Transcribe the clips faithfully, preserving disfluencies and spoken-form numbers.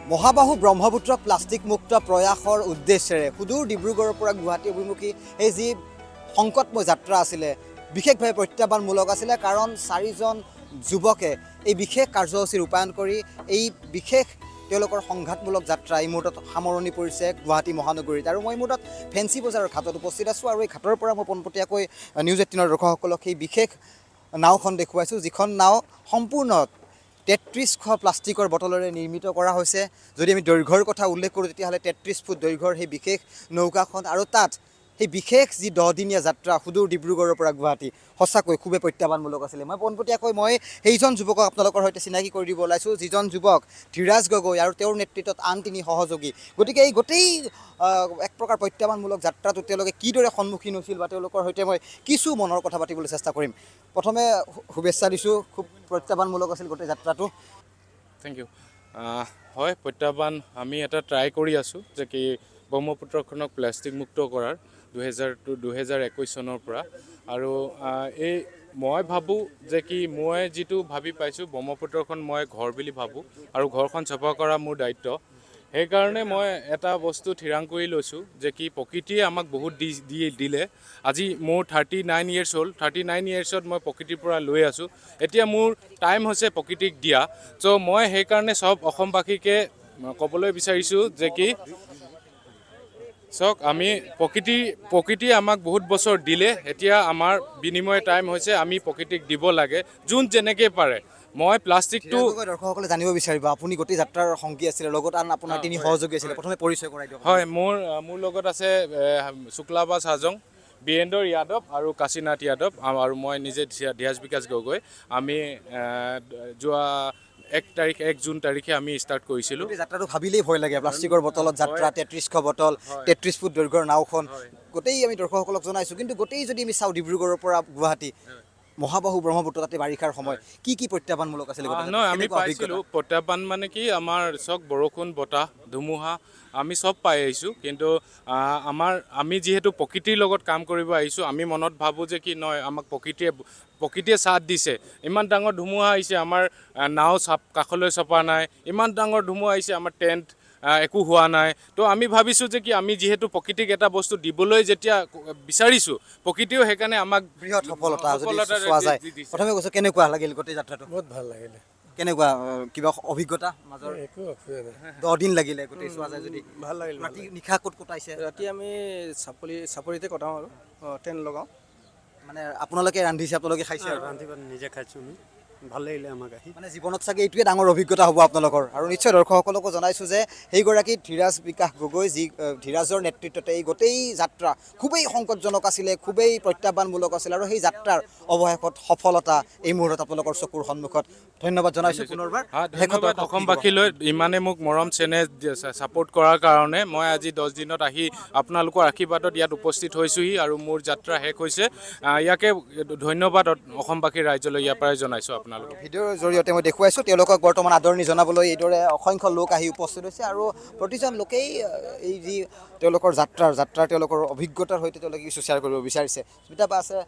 মহাবাহু Brahmaputra plastic মুক্ত প্ৰয়াসৰ উদ্দেশ্যেৰে সুদূৰ ডিব্ৰুগড়ৰ পৰা গুৱাহাটী অভিমুখী এই যি সংকটময় যাত্ৰা আছিলে বিশেষভাৱে প্ৰত্যাহ্বানমূলক আছিলে কাৰণ চাৰিজন যুৱকে এই বিশেষ কাৰ্যসূচী ৰূপায়ণ কৰি এই বিশেষ তেওঁলোকৰ সংঘাতমূলক যাত্ৰা এই মুহূৰ্তত সামৰণি পৰিছে গুৱাহাটী মহানগৰীত আৰু মই মুহূৰ্তত ফেন্সি বজাৰৰ ঘাটত উপস্থিত আছোঁ আৰু এই ঘাটৰ পৰা মই পোনপটীয়াকৈ নিউজ এইটিনৰ দৰ্শকসকলক সেই বিশেষ নাওখন দেখুৱাইছোঁ যিখন নাও সম্পূৰ্ণ তেত্ৰিশ প্লাষ্টিকৰ বটলেৰে নিৰ্মিত কৰা হৈছে যদি আমি দৈৰ্ঘ্যৰ কথা উল্লেখ কৰোঁ তেতিয়াহ'লে তেত্ৰিশ ফুট দৈৰ্ঘ্যৰ সেই বিশেষ নৌকাখন আৰু তাত সেই বিশেষ যি দহদিনীয়া যাত্ৰা সুদূৰ ডিব্ৰুগড়ৰ পৰা গুৱাহাটী সঁচাকৈ খুবেই প্ৰত্যাহ্বানমূলক আছিলে মই পোনপটীয়াকৈ মই সেইজন যুৱকক আপোনালোকৰ সৈতে চিনাকি কৰি দিব ওলাইছোঁ যিজন যুৱক ধীৰাজ গগৈ আৰু তেওঁৰ নেতৃত্বত আন তিনি সহযোগী গতিকে এই গোটেই এক প্ৰকাৰ প্ৰত্যাহ্বানমূলক যাত্ৰাটো তেওঁলোকে কিদৰে সন্মুখীন হৈছিল বা তেওঁলোকৰ সৈতে মই কিছু মনৰ কথা পাতিবলৈ চেষ্টা কৰিম প্ৰথমে শুভেচ্ছা দিছোঁ খুব প্ৰত্যাহ্বানমূলক আছিল গোটেই যাত্ৰাটো থেংক ইউ হয় প্ৰত্যাহ্বান আমি এটা ট্ৰাই কৰি আছোঁ যে কি ব্ৰহ্মপুত্ৰখনক প্লাষ্টিক মুক্ত কৰাৰ দুহেজাৰ টু দুহেজাৰ একৈছ চনৰ পৰা আৰু এই মই ভাবোঁ যে কি মই যিটো ভাবি পাইছোঁ ব্ৰহ্মপুত্ৰখন মই ঘৰ বুলি ভাবোঁ আৰু ঘৰখন চাফা কৰা মোৰ দায়িত্ব সেইকাৰণে মই এটা বস্তু থিৰাং কৰি লৈছোঁ যে কি প্ৰকৃতিয়ে আমাক বহুত দি দি দিলে আজি মোৰ থাৰ্টি নাইন ইয়েৰ্ছ হ'ল থাৰ্টি নাইন ইয়েৰ্ছত মই প্ৰকৃতিৰ পৰা লৈ আছোঁ এতিয়া মোৰ টাইম হৈছে প্ৰকৃতিক দিয়া চ' মই সেইকাৰণে চব অসমবাসীকে ক'বলৈ বিচাৰিছোঁ যে কি চাওক আমি প্ৰকৃতি প্ৰকৃতিয়ে আমাক বহুত বছৰ দিলে এতিয়া আমাৰ বিনিময় টাইম হৈছে আমি প্ৰকৃতিক দিব লাগে যোন যেনেকৈ পাৰে মই প্লাষ্টিকটো দৰ্শকসকলে জানিব বিচাৰিব আপুনি গোটেই যাত্ৰাৰ সংগী আছিলে লগত আন আপোনাৰ তিনি সহযোগী আছিলে প্ৰথমে পৰিচয় কৰাই দিয়ক হয় মোৰ মোৰ লগত আছে শুক্লাবাস হাজং বীৰেন্দ্ৰ যাদৱ আৰু কাশীনাথ যাদৱ আৰু মই নিজে ধীৰাজ বিকাশ গগৈ আমি যোৱা এক তাৰিখ এক জুন তাৰিখে আমি ষ্টাৰ্ট কৰিছিলোঁ যাত্ৰাটো ভাবিলেই ভয় লাগে প্লাষ্টিকৰ বটলত যাত্ৰা তেত্ৰিশ বটল তেত্ৰিশ ফুট দৈৰ্ঘ্যৰ নাওখন গোটেই আমি দৰ্শকসকলক জনাইছোঁ কিন্তু গোটেই যদি আমি চাওঁ ডিব্ৰুগড়ৰ পৰা গুৱাহাটী মহাবাহু ব্ৰহ্মপুত্ৰ তাতে বাৰিষাৰ সময় কি কি প্ৰত্যাহ্বানমূলক আছিলে নহয় আমি পাইছিলোঁ প্ৰত্যাহ্বান মানে কি আমাৰ চব বৰষুণ বতাহ ধুমুহা আমি চব পাই আহিছোঁ কিন্তু আমাৰ আমি যিহেতু প্ৰকৃতিৰ লগত কাম কৰিব আহিছোঁ আমি মনত ভাবোঁ যে কি নহয় আমাক প্ৰকৃতিয়ে প্ৰকৃতিয়ে সাথ দিছে ইমান ডাঙৰ ধুমুহা আহিছে আমাৰ নাও চাপ কাষলৈ চপা নাই ইমান ডাঙৰ ধুমুহা আহিছে আমাৰ টেণ্ট একো হোৱা নাই তো আমি ভাবিছোঁ যে কি আমি যিহেতু প্ৰকৃতিক এটা বস্তু দিবলৈ যেতিয়া বিচাৰিছোঁ প্ৰকৃতিও সেইকাৰণে আমাক বৃহৎ সফলতা চোৱা যায় প্ৰথমে কৈছোঁ কেনেকুৱা লাগিল গোটেই যাত্ৰাটো বহুত ভাল লাগিলে কেনেকুৱা কিবা অভিজ্ঞতা মাজৰ একো অসুবিধা নাই দহ দিন লাগিলে গোটেই চোৱা যায় যদি ভাল লাগিল ৰাতি নিশা ক'ত কটাইছে ৰাতি আমি চাপৰি চাপৰিতে কটাওঁ আৰু টেণ্ট লগাওঁ মানে আপোনালোকে ৰান্ধিছে আপোনালোকে খাইছে আৰু ৰান্ধি বান্ধি নিজে খাইছোঁ আমি ভাল লাগিলে আমাক আহি মানে জীৱনত চাগে এইটোৱে ডাঙৰ অভিজ্ঞতা হ'ব আপোনালোকৰ আৰু নিশ্চয় দৰ্শকসকলকো জনাইছোঁ যে সেইগৰাকী ধীৰাজ বিকাশ গগৈ যি ধীৰাজৰ নেতৃত্বতে এই গোটেই যাত্ৰা খুবেই সংকটজনক আছিলে খুবেই প্ৰত্যাহ্বানমূলক আছিল আৰু সেই যাত্ৰাৰ অৱশেষত সফলতা এই মুহূৰ্তত আপোনালোকৰ চকুৰ সন্মুখত ধন্যবাদ জনাইছোঁ পুনৰবাৰ ধন্যবাদ অসমবাসীলৈ ইমানে মোক মৰম চেনেহ ছাপোৰ্ট কৰাৰ কাৰণে মই আজি দহ দিনত আহি আপোনালোকৰ আশীৰ্বাদত ইয়াত উপস্থিত হৈছোঁহি আৰু মোৰ যাত্ৰা শেষ হৈছে ইয়াকে ধন্যবাদ অসমবাসীৰ ৰাইজলৈ ইয়াৰ পৰাই জনাইছোঁ ভিডিঅ'ৰ জৰিয়তে মই দেখুৱাইছোঁ তেওঁলোকক বৰ্তমান আদৰণি জনাবলৈ এইদৰে অসংখ্য লোক আহি উপস্থিত হৈছে আৰু প্ৰতিজন লোকেই এই যি তেওঁলোকৰ যাত্ৰাৰ যাত্ৰাৰ তেওঁলোকৰ অভিজ্ঞতাৰ সৈতে তেওঁলোকে কিছু শ্বেয়াৰ কৰিব বিচাৰিছে স্মিতা বা আছে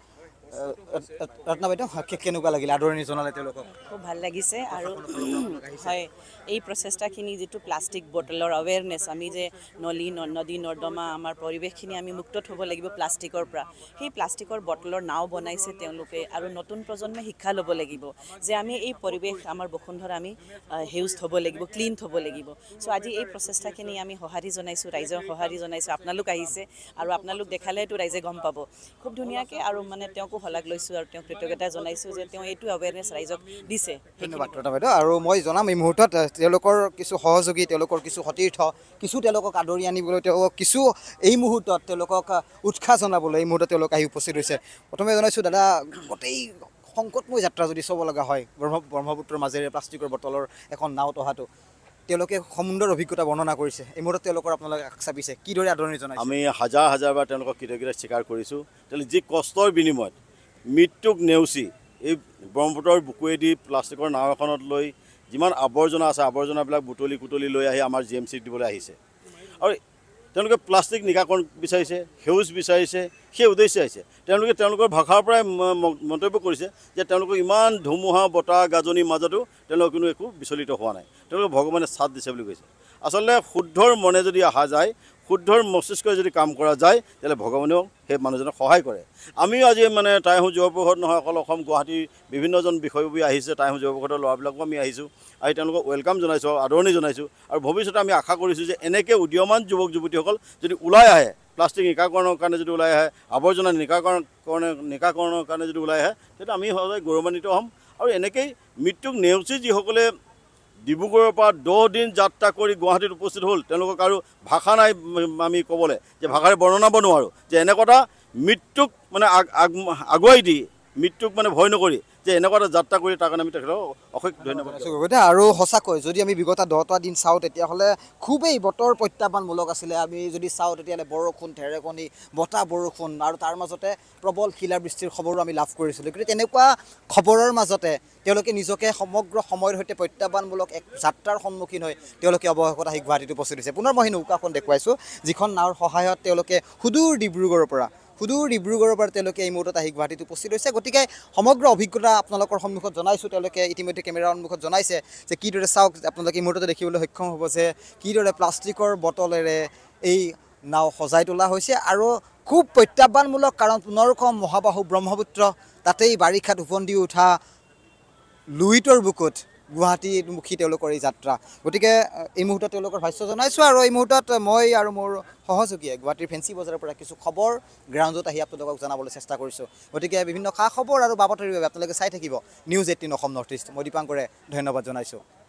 ৰত্না বাইদেউ কেনেকুৱা লাগিলে আদৰণি জনালে তেওঁলোকক খুব ভাল লাগিছে আৰু হয় এই প্ৰচেষ্টাখিনি যিটো প্লাষ্টিক বটলৰ আৱেৰনেছ আমি যে নলী নদী নৰ্দমা আমাৰ পৰিৱেশখিনি আমি মুক্ত থ'ব লাগিব প্লাষ্টিকৰ পৰা সেই প্লাষ্টিকৰ বটলৰ নাও বনাইছে তেওঁলোকে আৰু নতুন প্ৰজন্মই শিক্ষা ল'ব লাগিব যে আমি এই পৰিৱেশ আমাৰ বসুন্ধৰা আমি সেউজ থ'ব লাগিব ক্লিন থ'ব লাগিব চ' আজি এই প্ৰচেষ্টাখিনি আমি সঁহাৰি জনাইছোঁ ৰাইজৰ সঁহাৰি জনাইছোঁ আপোনালোক আহিছে আৰু আপোনালোক দেখালেতো ৰাইজে গম পাব খুব ধুনীয়াকৈ আৰু মানে তেওঁকো শলাগ লৈছোঁ আৰু তেওঁক কৃতজ্ঞতা জনাইছোঁ যে তেওঁ এইটো এৱেৰনেছ ৰাইজক দিছে ধন্যবাদ ৰত্না বাইদেউ আৰু মই জনাম এই মুহূৰ্তত তেওঁলোকৰ কিছু সহযোগী তেওঁলোকৰ কিছু সতীৰ্থ কিছু তেওঁলোকক আদৰি আনিবলৈ তেওঁলোকক কিছু এই মুহূৰ্তত তেওঁলোকক উৎসাহ জনাবলৈ এই মুহূৰ্তত তেওঁলোক আহি উপস্থিত হৈছে প্ৰথমে জনাইছোঁ দাদা গোটেই সংকটময় যাত্ৰা যদি চাব লগা হয় ব্ৰহ্ম ব্ৰহ্মপুত্ৰৰ মাজেৰে প্লাষ্টিকৰ বটলৰ এখন নাও অহাটো তেওঁলোকে সমুদ্ৰৰ অভিজ্ঞতা বৰ্ণনা কৰিছে এই মুহূৰ্তত তেওঁলোকৰ আপোনালোকে আগ চাপিছে কিদৰে আদৰণি জনাইছে আমি হাজাৰ হাজাৰবাৰ তেওঁলোকক কৃতজ্ঞতা স্বীকাৰ কৰিছোঁ তেওঁলোকে যি কষ্টৰ বিনিময়ত মৃত্যুক নেওচি এই ব্ৰহ্মপুত্ৰৰ বুকুৱেদি প্লাষ্টিকৰ নাও এখনত লৈ যিমান আৱৰ্জনা আছে আৱৰ্জনাবিলাক বুটলি কুটলি লৈ আহি আমাৰ জি এম চিক দিবলৈ আহিছে আৰু তেওঁলোকে প্লাষ্টিক নিকাকৰণ বিচাৰিছে সেউজ বিচাৰিছে সেই উদ্দেশ্যে আহিছে তেওঁলোকে তেওঁলোকৰ ভাষাৰ পৰাই মন্তব্য কৰিছে যে তেওঁলোকক ইমান ধুমুহা বতাহ গাজনিৰ মাজতো তেওঁলোকৰ কোনো একো বিচলিত হোৱা নাই তেওঁলোকে ভগৱানে সাথ দিছে বুলি কৈছে আচলতে শুদ্ধৰ মনে যদি অহা যায় শুদ্ধৰ মস্তিষ্কই যদি কাম কৰা যায় তেতিয়াহ'লে ভগৱানেও সেই মানুহজনক সহায় কৰে আমিও আজি মানে টাইহো যুৱ পৰিষদ নহয় অকল অসম গুৱাহাটীৰ বিভিন্নজন বিষয়ববী আহিছে টাইহো যুৱ পৰিষদৰ ল'ৰাবিলাকো আমি আহিছোঁ আহি তেওঁলোকক ৱেলকাম জনাইছোঁ আদৰণি জনাইছোঁ আৰু ভৱিষ্যতে আমি আশা কৰিছোঁ যে এনেকৈ উদীয়মান যুৱক যুৱতীসকল যদি ওলাই আহে প্লাষ্টিক নিকাকৰণৰ কাৰণে যদি ওলাই আহে আৱৰ্জনা নিকাকৰণ নিকাকৰণৰ কাৰণে যদি ওলাই আহে তেতিয়া আমি সদায় গৌৰৱান্বিত হ'ম আৰু এনেকৈয়ে মৃত্যুক নেওচি যিসকলে ডিব্ৰুগড়ৰ পৰা দহ দিন যাত্ৰা কৰি গুৱাহাটীত উপস্থিত হ'ল তেওঁলোকক আৰু ভাষা নাই আমি ক'বলৈ যে ভাষাৰে বৰ্ণনাব নোৱাৰোঁ যে এনেকুৱা মৃত্যুক মানে আগুৱাই দি মৃত্যুক মানে ভয় নকৰি যে এনেকুৱা এটা যাত্ৰা কৰি তাৰ কাৰণে আমি তেখেতক অশেষ ধন্যবাদ আৰু সঁচাকৈ যদি আমি বিগত দহটা দিন চাওঁ তেতিয়াহ'লে খুবেই বতৰ প্ৰত্যাহ্বানমূলক আছিলে আমি যদি চাওঁ তেতিয়াহ'লে বৰষুণ ঢেৰেকণি বতাহ বৰষুণ আৰু তাৰ মাজতে প্ৰবল শিলাবৃষ্টিৰ খবৰো আমি লাভ কৰিছিলোঁ কিন্তু তেনেকুৱা খবৰৰ মাজতে তেওঁলোকে নিজকে সমগ্ৰ সময়ৰ সৈতে প্ৰত্যাহ্বানমূলক এক যাত্ৰাৰ সন্মুখীন হৈ তেওঁলোকে অৱশেষত আহি গুৱাহাটীত উপস্থিত হৈছে পুনৰ মই নৌকাখন দেখুৱাইছোঁ যিখন নাৱৰ সহায়ত তেওঁলোকে সুদূৰ ডিব্ৰুগড়ৰ পৰা সুদূৰ ডিব্ৰুগড়ৰ পৰা তেওঁলোকে এই মুহূৰ্তত আহি গুৱাহাটীত উপস্থিত হৈছে গতিকে সমগ্ৰ অভিজ্ঞতা আপোনালোকৰ সন্মুখত জনাইছোঁ তেওঁলোকে ইতিমধ্যে কেমেৰাৰ সন্মুখত জনাইছে যে কিদৰে চাওক আপোনালোকে এই মুহূৰ্ততে দেখিবলৈ সক্ষম হ'ব যে কিদৰে প্লাষ্টিকৰ বটলেৰে এই নাও সজাই তোলা হৈছে আৰু খুব প্ৰত্যাহ্বানমূলক কাৰণ পুনৰখন মহাবাহু ব্ৰহ্মপুত্ৰ তাতেই বাৰিষাত উফন্দি উঠা লুইতৰ বুকুত গুৱাহাটীমুখী তেওঁলোকৰ এই যাত্ৰা গতিকে এই মুহূৰ্তত তেওঁলোকৰ ভাষ্য জনাইছোঁ আৰু এই মুহূৰ্তত মই আৰু মোৰ সহযোগীয়ে গুৱাহাটীৰ ফেঞ্চি বজাৰৰ পৰা কিছু খবৰ গ্ৰাউণ্ডত আহি আপোনালোকক জনাবলৈ চেষ্টা কৰিছোঁ গতিকে বিভিন্ন খা খবৰ আৰু বাবতৰিৰ বাবে আপোনালোকে চাই থাকিব news eighteen Assam north east মই দীপাংকৰে ধন্যবাদ জনাইছোঁ